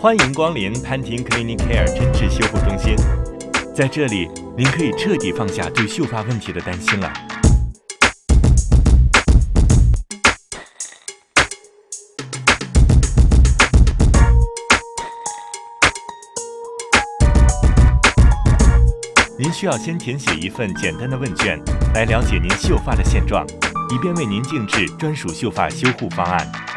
欢迎光临Pentene Clinic Care 针质修复中心，在这里您可以彻底放下对秀发问题的担心了。您需要先填写一份简单的问卷，来了解您秀发的现状，以便为您定制专属秀发修护方案。